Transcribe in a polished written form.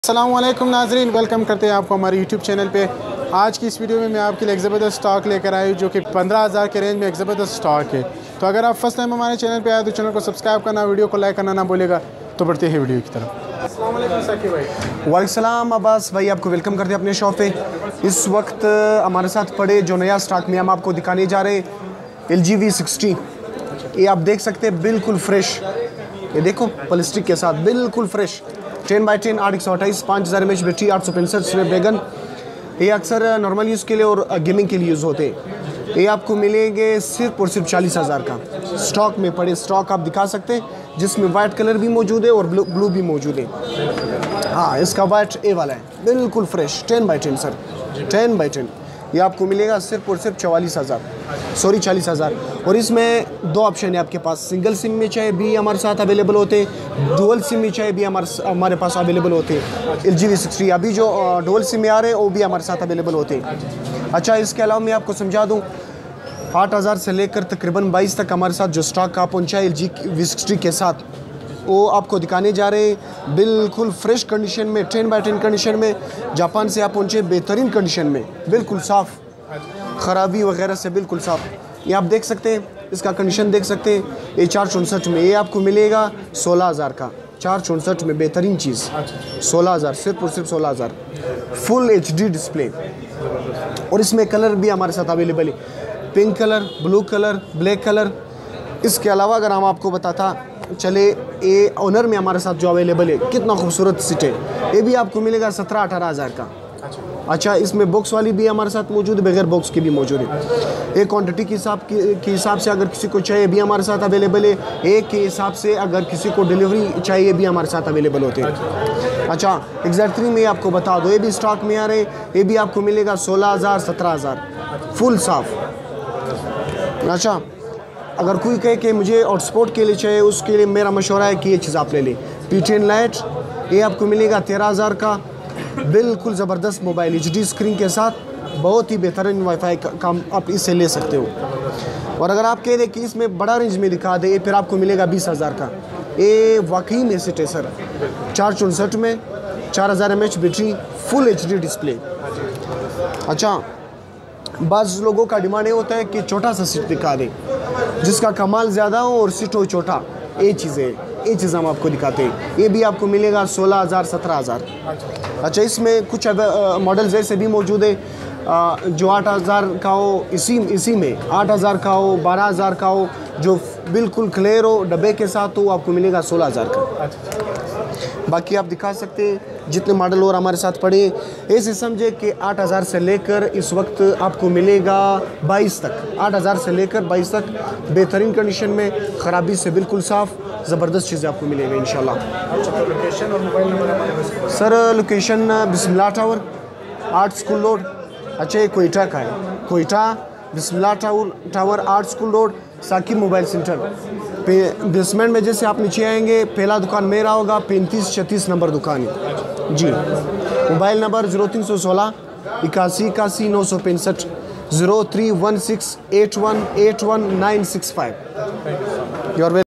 अस्सलामुअलैकुम नाज़रीन, वेलकम करते हैं आपको हमारे यूट्यूब चैनल पे। आज की इस वीडियो में मैं आपके लिए एक ज़बरदस्त स्टॉक लेकर आई जो कि 15,000 के रेंज में एक ज़बरदस्त स्टॉक है। तो अगर आप फर्स्ट टाइम हमारे चैनल पे आए तो चैनल को सब्सक्राइब करना, वीडियो को लाइक करना ना भूलेगा। तो बढ़ते हैं वीडियो की तरफ। अस्सलाम वालेकुम साकिब भाई। वालेकुम सलाम अब्बास भाई, आपको वेलकम करते हैं अपने शॉप पे। इस वक्त हमारे साथ पड़े जो नया स्टॉक में हम आपको दिखाने जा रहे हैं LG V60। ये आप देख सकते हैं, बिल्कुल फ्रेश। ये देखो प्लास्टिक के साथ बिल्कुल fresh. 10x10 8/128 5000 mAh battery, 865 Snapdragon. ये अक्सर नॉर्मल यूज़ के लिए और गेमिंग के लिए यूज़ होते हैं। ये आपको मिलेंगे सिर्फ और सिर्फ 40,000 का। स्टॉक में पड़े स्टॉक आप दिखा सकते हैं, जिसमें वाइट कलर भी मौजूद है और ब्लू भी मौजूद है। हाँ, इसका वाइट ए वाला है, बिल्कुल फ्रेश। 10x10 सर, 10x10 ये आपको मिलेगा सिर्फ और सिर्फ 40,000। और इसमें दो ऑप्शन है आपके पास। सिंगल सिम में चाहे भी हमारे साथ अवेलेबल होते, डुअल सिम में चाहे भी हमारे पास अवेलेबल होते। LG V60 अभी जो डुअल सिम में आ रहे हैं वो भी हमारे साथ अवेलेबल होते। अच्छा, इसके अलावा मैं आपको समझा दूँ, 8,000 से लेकर तकरीबन 22 तक हमारे साथ जो स्टॉक आप पहुँचा है LG V60 के साथ, वो आपको दिखाने जा रहे हैं। बिल्कुल फ्रेश कंडीशन में, 10x10 कंडीशन में जापान से आप पहुँचे, बेहतरीन कंडीशन में, बिल्कुल साफ़, ख़राबी वगैरह से बिल्कुल साफ़। ये आप देख सकते हैं, इसका कंडीशन देख सकते हैं। ये 464 में ये आपको मिलेगा 16,000 का। 464 में बेहतरीन चीज़, 16,000, सिर्फ और सिर्फ 16,000। Full HD display. और इसमें कलर भी हमारे साथ अवेलेबल है, pink colour, blue colour, black colour. इसके अलावा अगर हम आपको बताता चले, ये ऑनर में हमारे साथ जो अवेलेबल है, कितना खूबसूरत सीट है। ये भी आपको मिलेगा 17-18,000 का। अच्छा, इसमें बॉक्स वाली भी हमारे साथ मौजूद है, बगैर बॉक्स की भी मौजूद है। एक क्वांटिटी के हिसाब से अगर किसी को चाहिए भी हमारे साथ अवेलेबल है। एक के हिसाब से अगर किसी को डिलीवरी चाहिए भी हमारे साथ अवेलेबल होते हैं। अच्छा, एग्जैक्टली मैं आपको बता दो, ये भी स्टॉक में आ रहे, ये भी आपको मिलेगा 16,000 17,000, फुल साफ। अच्छा, अगर कोई कहे कि मुझे हॉटस्पॉट के लिए चाहिए, उसके लिए मेरा मशवरा है कि ये चीज़ आप ले लें। P10 लाइट, ये आपको मिलेगा 13,000 का। बिल्कुल ज़बरदस्त मोबाइल, HD स्क्रीन के साथ, बहुत ही बेहतरीन वाईफाई काम आप इससे ले सकते हो। और अगर आप कह दें कि इसमें बड़ा रेंज में दिखा दे, फिर आपको मिलेगा 20,000 का। ये वाकई में सेट है सर, 464 में, 4000 mAh battery, full HD display. अच्छा, बाज़ लोगों का डिमांड ये होता है कि छोटा सा सीट दिखा दे, जिसका कमाल ज़्यादा हो और सीट हो छोटा। ये चीज़ हम आपको दिखाते हैं। ये भी आपको मिलेगा 16,000 17,000। अच्छा, इसमें कुछ मॉडल्स ऐसे भी मौजूद है जो 8,000 का हो, इसी में 8,000 का हो, 12,000 का हो, जो बिल्कुल क्लियर हो, डब्बे के साथ हो, आपको मिलेगा 16,000 का। बाकी आप दिखा सकते हैं जितने मॉडल और हमारे साथ पड़े। ऐसे समझे कि 8,000 से लेकर इस वक्त आपको मिलेगा 22 तक, 8,000 से लेकर 22 तक बेहतरीन कंडीशन में, ख़राबी से बिल्कुल साफ़, ज़बरदस्त चीज़ें आपको मिलेंगी इंशाल्लाह। लोकेशन और mobile number sir, location Bismillah tower, art school road. अच्छा, ये कोयटा का है, Quetta Bismillah tower, art school road, Saqib mobile centre basement में। जैसे आप नीचे आएंगे, पहला दुकान मेरा होगा, 3536 नंबर दुकान है जी। Mobile number 0316 81 81 965, 0316 81 81 965।